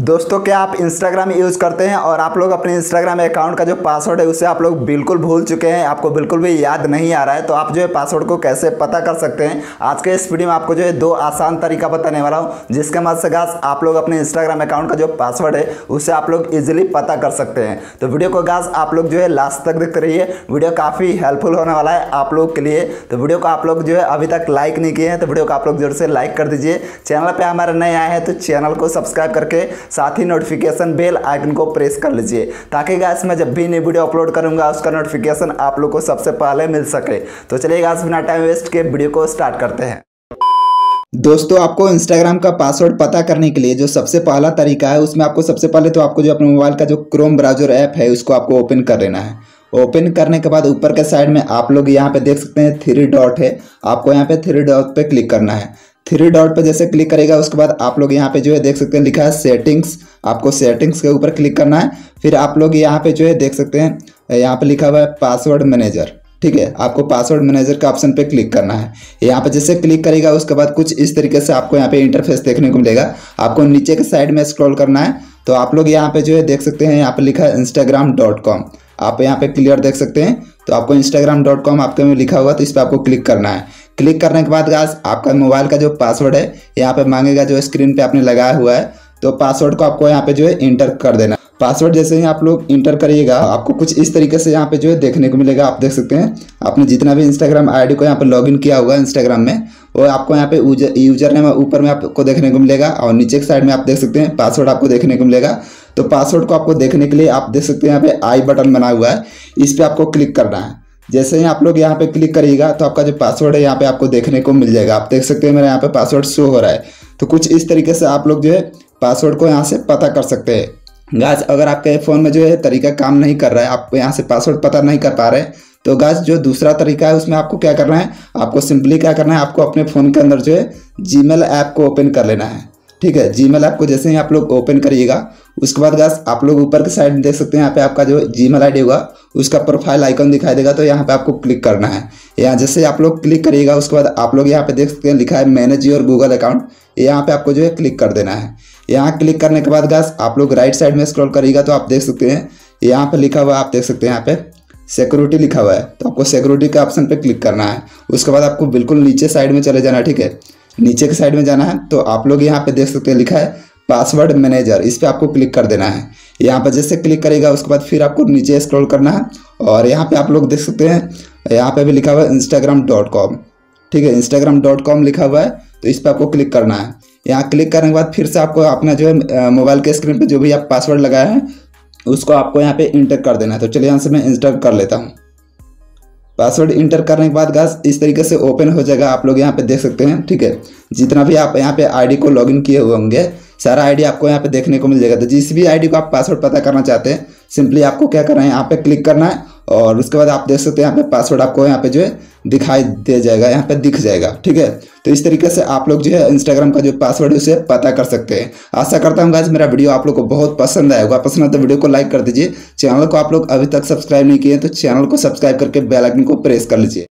दोस्तों क्या आप इंस्टाग्राम यूज़ करते हैं और आप लोग अपने इंस्टाग्राम अकाउंट का जो पासवर्ड है उसे आप लोग बिल्कुल भूल चुके हैं, आपको बिल्कुल भी याद नहीं आ रहा है, तो आप जो है पासवर्ड को कैसे पता कर सकते हैं। आज के इस वीडियो में आपको जो है दो आसान तरीका बताने वाला हूं, जिसके मदद से गाइस आप लोग अपने इंस्टाग्राम अकाउंट का जो पासवर्ड है उसे आप लोग ईजिली पता कर सकते हैं। तो वीडियो को गाइस आप लोग जो है लास्ट तक देखते रहिए, वीडियो काफ़ी हेल्पफुल होने वाला है आप लोग के लिए। तो वीडियो को आप लोग जो है अभी तक लाइक नहीं किए हैं तो वीडियो को आप लोग जरूर से लाइक कर दीजिए। चैनल पर हमारे नए आए हैं तो चैनल को सब्सक्राइब करके साथ ही नोटिफिकेशन बेल आइकन को प्रेस कर लीजिए, ताकि गाइस मैं जब भी नई वीडियो अपलोड करूंगा उसका नोटिफिकेशन आप लोग को सबसे पहले मिल सके। तो चलिए गाइस बिना टाइम वेस्ट के वीडियो को स्टार्ट करते हैं। दोस्तों आपको इंस्टाग्राम का पासवर्ड पता करने के लिए जो सबसे पहला तरीका है, उसमें आपको सबसे पहले तो आपको जो अपने मोबाइल का जो क्रोम ब्राउजर ऐप है उसको आपको ओपन कर लेना है। ओपन करने के बाद ऊपर के साइड में आप लोग यहाँ पे देख सकते हैं 3 डॉट है, आपको यहाँ पे 3 डॉट पे क्लिक करना है। 3 डॉट पे जैसे क्लिक करेगा उसके बाद आप लोग यहाँ पे जो है देख सकते हैं लिखा है सेटिंग्स, आपको सेटिंग्स के ऊपर क्लिक करना है। फिर आप लोग यहाँ पे जो है देख सकते हैं यहाँ पे लिखा हुआ है पासवर्ड मैनेजर, ठीक है, आपको पासवर्ड मैनेजर का ऑप्शन पे क्लिक करना है। यहाँ पे जैसे क्लिक करेगा उसके बाद कुछ इस तरीके से आपको यहाँ पे इंटरफेस देखने को मिलेगा। आपको नीचे के साइड में स्क्रॉल करना है, तो आप लोग यहाँ पे जो है देख सकते हैं यहाँ पे लिखा है instagram.com, आप यहाँ पे क्लियर देख सकते हैं। तो आपको instagram.com आपके में लिखा हुआ, तो इस पर आपको क्लिक करना है। क्लिक करने के बाद गाइस आपका मोबाइल का जो पासवर्ड है यहाँ पे मांगेगा, जो स्क्रीन पे आपने लगाया हुआ है, तो पासवर्ड को आपको यहाँ पे जो है इंटर कर देना। पासवर्ड जैसे ही आप लोग इंटर करिएगा आपको कुछ इस तरीके से यहाँ पे जो है देखने को मिलेगा। आप देख सकते हैं आपने जितना भी इंस्टाग्राम आईडी को यहाँ पे लॉगिन किया हुआ है इंस्टाग्राम में, वो आपको यहाँ पे यूजर नेम ऊपर में आपको देखने को मिलेगा, और नीचे के साइड में आप देख सकते हैं पासवर्ड आपको देखने को मिलेगा। तो पासवर्ड को आपको देखने के लिए आप देख सकते हैं यहाँ पे आई बटन बना हुआ है, इस पर आपको क्लिक करना है। जैसे ही आप लोग यहाँ पे क्लिक करिएगा तो आपका जो पासवर्ड है यहाँ पे आपको देखने को मिल जाएगा। आप देख सकते हैं मेरा यहाँ पे पासवर्ड शो हो रहा है। तो कुछ इस तरीके से आप लोग जो है पासवर्ड को यहाँ से पता कर सकते हैं। गाइस अगर आपके फ़ोन में जो है तरीका काम नहीं कर रहा है, आप यहाँ से पासवर्ड पता नहीं कर पा रहे, तो गाइस जो दूसरा तरीका है उसमें आपको क्या करना है, आपको सिंपली क्या करना है, आपको अपने फ़ोन के अंदर जो है जीमेल ऐप को ओपन कर लेना है। ठीक है, जीमेल ऐप को जैसे ही आप लोग ओपन करिएगा उसके बाद गाइस आप लोग ऊपर के साइड में देख सकते हैं यहाँ पे आपका जो जीमेल आईडी होगा उसका प्रोफाइल आइकन दिखाई देगा, तो यहाँ पे आपको क्लिक करना है। यहाँ जैसे आप लोग क्लिक करिएगा उसके बाद आप लोग यहाँ पे देख सकते हैं लिखा है मैनेज योर गूगल अकाउंट, यहाँ पे आपको जो है क्लिक कर देना है। यहाँ क्लिक करने के बाद गाइस आप लोग राइट साइड में स्क्रॉल करिएगा तो आप देख सकते हैं यहाँ पे लिखा हुआ है, आप देख सकते हैं यहाँ पे सिक्योरिटी लिखा हुआ है, तो आपको सिक्योरिटी के ऑप्शन पे क्लिक करना है। उसके बाद आपको बिल्कुल नीचे साइड में चले जाना है, ठीक है, नीचे के साइड में जाना है। तो आप लोग यहाँ पे देख सकते हैं लिखा है पासवर्ड मैनेजर, इस पर आपको क्लिक कर देना है। यहाँ पर जैसे क्लिक करेगा उसके बाद फिर आपको नीचे स्क्रॉल करना है, और यहाँ पे आप लोग देख सकते हैं यहाँ पे भी लिखा हुआ है instagram.com, ठीक है, instagram.com लिखा हुआ है, तो इस पर आपको क्लिक करना है। यहाँ क्लिक करने के बाद फिर से आपको अपना जो है मोबाइल के स्क्रीन पे जो भी आप पासवर्ड लगाए हैं उसको आपको यहाँ पे इंटर कर देना है। तो चलिए यहाँ से मैं इंटर कर लेता हूँ। पासवर्ड इंटर करने के बाद गाइस इस तरीके से ओपन हो जाएगा, आप लोग यहाँ पे देख सकते हैं, ठीक है। जितना भी आप यहाँ पे आईडी को लॉगिन किए हुए होंगे सारा आईडी आपको यहाँ पे देखने को मिल जाएगा। तो जिस भी आईडी को आप पासवर्ड पता करना चाहते हैं सिंपली आपको क्या करना है, यहाँ पे क्लिक करना है, और उसके बाद आप देख सकते हैं यहाँ पे पासवर्ड आपको यहाँ पे जो है दिखाई दे जाएगा, यहाँ पे दिख जाएगा, ठीक है। तो इस तरीके से आप लोग जो है इंस्टाग्राम का जो पासवर्ड है उसे पता कर सकते हैं। आशा करता हूँ गाइस मेरा वीडियो आप लोग को बहुत पसंद आएगा। पसंद है तो वीडियो को लाइक कर दीजिए। चैनल को आप लोग अभी तक सब्सक्राइब नहीं किए तो चैनल को सब्सक्राइब करके बेल आइकन को प्रेस कर लीजिए।